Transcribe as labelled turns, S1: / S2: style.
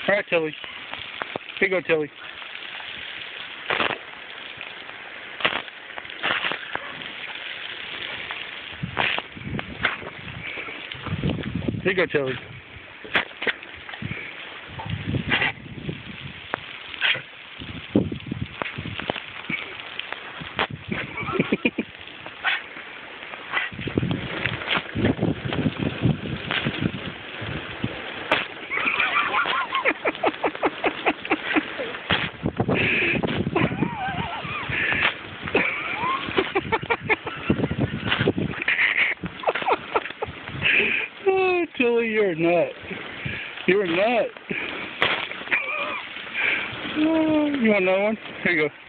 S1: All right, Tilly. Here you go, Tilly. Here you go, Tilly. Oh, Tilly, you're a nut. You're a nut. Oh, you want another one? Here you go.